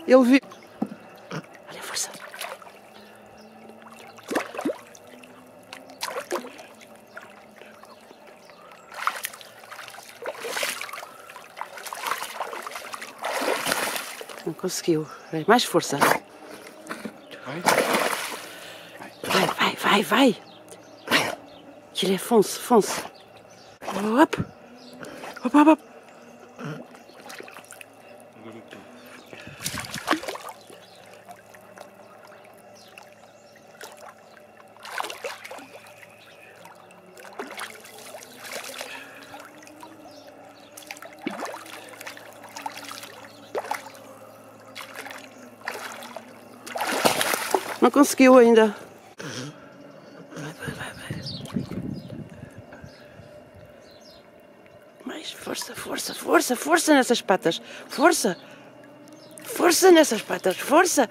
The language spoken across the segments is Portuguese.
Ele viu. Olha a força. Não conseguiu. Mais força. Vai. Aquilo é fonse. Op. Não conseguiu ainda. Mais força nessas patas. Força nessas patas. Força.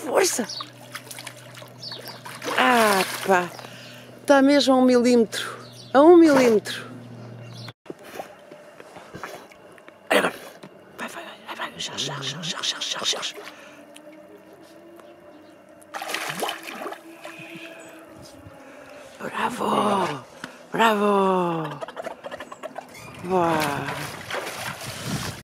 Ah, pá. Está mesmo a 1 milímetro. A 1 milímetro. Agora. Vai. Já. Bravo! Uau!